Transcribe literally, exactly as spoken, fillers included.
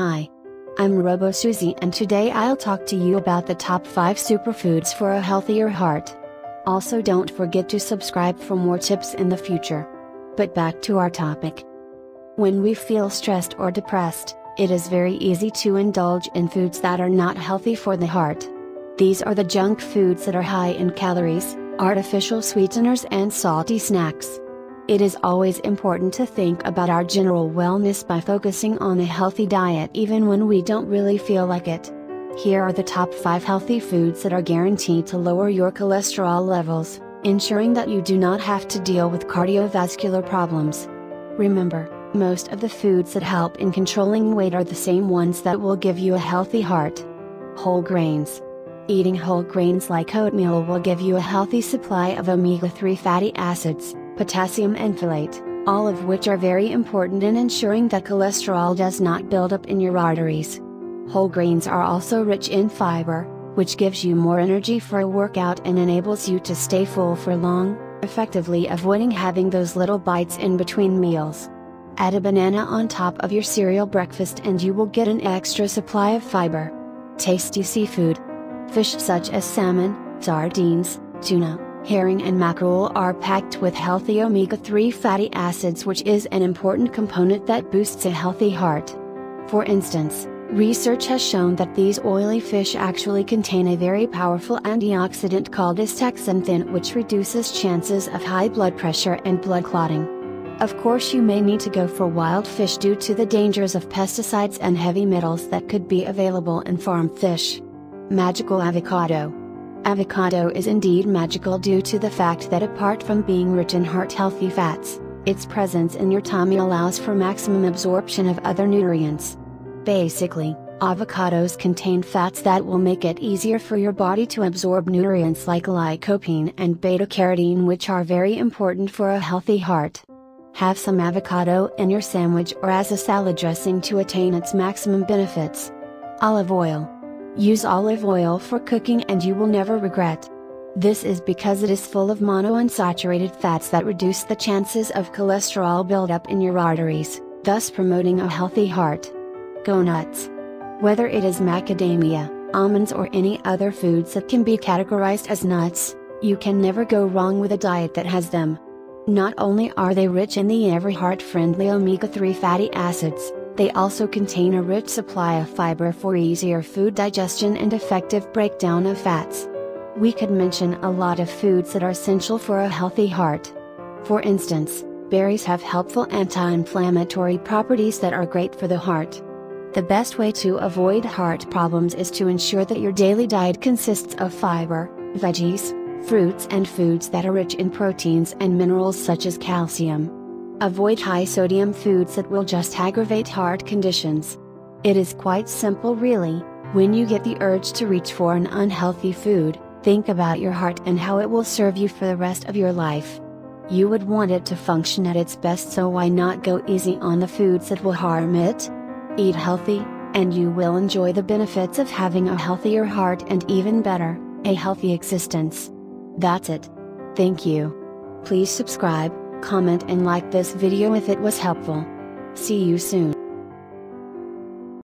Hi. I'm Robo Susie, and today I'll talk to you about the top five superfoods for a healthier heart. Also, don't forget to subscribe for more tips in the future. But back to our topic. When we feel stressed or depressed, it is very easy to indulge in foods that are not healthy for the heart. These are the junk foods that are high in calories, artificial sweeteners and salty snacks. It is always important to think about our general wellness by focusing on a healthy diet even when we don't really feel like it. Here are the top five healthy foods that are guaranteed to lower your cholesterol levels, ensuring that you do not have to deal with cardiovascular problems. Remember, most of the foods that help in controlling weight are the same ones that will give you a healthy heart. Whole grains. Eating whole grains like oatmeal will give you a healthy supply of omega three fatty acids, potassium and folate, all of which are very important in ensuring that cholesterol does not build up in your arteries. Whole grains are also rich in fiber, which gives you more energy for a workout and enables you to stay full for long, effectively avoiding having those little bites in between meals. Add a banana on top of your cereal breakfast and you will get an extra supply of fiber. Tasty seafood. Fish such as salmon, sardines, tuna, herring and mackerel are packed with healthy omega three fatty acids, which is an important component that boosts a healthy heart. For instance, research has shown that these oily fish actually contain a very powerful antioxidant called astaxanthin, which reduces chances of high blood pressure and blood clotting. Of course, you may need to go for wild fish due to the dangers of pesticides and heavy metals that could be available in farm fish. Magical avocado. Avocado is indeed magical due to the fact that apart from being rich in heart-healthy fats, its presence in your tummy allows for maximum absorption of other nutrients. Basically, avocados contain fats that will make it easier for your body to absorb nutrients like lycopene and beta-carotene, which are very important for a healthy heart. Have some avocado in your sandwich or as a salad dressing to attain its maximum benefits. Olive oil. Use olive oil for cooking and you will never regret. This is because it is full of monounsaturated fats that reduce the chances of cholesterol buildup in your arteries, thus promoting a healthy heart. Go nuts. Whether it is macadamia, almonds or any other foods that can be categorized as nuts, you can never go wrong with a diet that has them. Not only are they rich in the ever heart-friendly omega three fatty acids, they also contain a rich supply of fiber for easier food digestion and effective breakdown of fats. We could mention a lot of foods that are essential for a healthy heart. For instance, berries have helpful anti-inflammatory properties that are great for the heart. The best way to avoid heart problems is to ensure that your daily diet consists of fiber, veggies, fruits and foods that are rich in proteins and minerals such as calcium. Avoid high-sodium foods that will just aggravate heart conditions. It is quite simple really. When you get the urge to reach for an unhealthy food, think about your heart and how it will serve you for the rest of your life. You would want it to function at its best, so why not go easy on the foods that will harm it? Eat healthy, and you will enjoy the benefits of having a healthier heart and even better, a healthy existence. That's it. Thank you. Please subscribe, comment and like this video if it was helpful. See you soon.